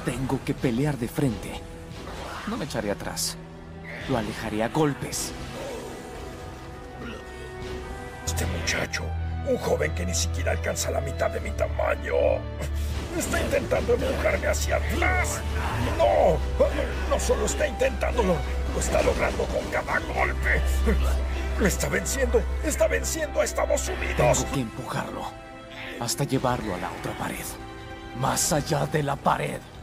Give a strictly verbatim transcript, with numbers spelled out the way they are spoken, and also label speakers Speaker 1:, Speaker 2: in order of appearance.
Speaker 1: Tengo que pelear de frente. No me echaré atrás. Lo alejaré a golpes.
Speaker 2: Este muchacho, un joven que ni siquiera alcanza la mitad de mi tamaño, está intentando empujarme hacia atrás. ¡No! No solo está intentándolo, lo está logrando con cada golpe. Lo está venciendo, está venciendo a Estados Unidos.
Speaker 1: Tengo que empujarlo hasta llevarlo a la otra pared. Más allá de la pared.